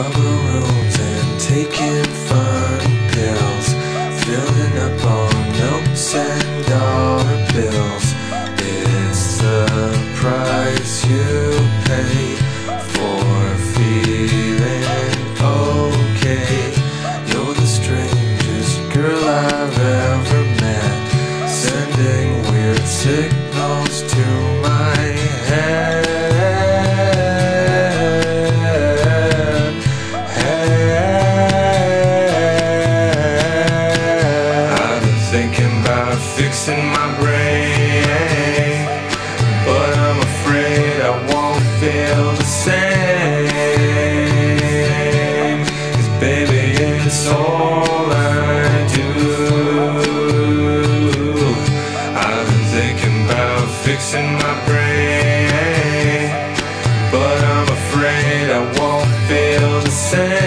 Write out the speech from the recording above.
rubber rooms and taking funny pills, filling up on notes and dollar bills. It's the price you pay for feeling okay. You're the strangest girl I've ever met, sending weird signals to my head. I've been thinking about fixing my brain, but I'm afraid I won't feel the same. 'Cause baby, it's all I do. I've been thinking about fixing my brain, but I'm afraid I won't feel the same.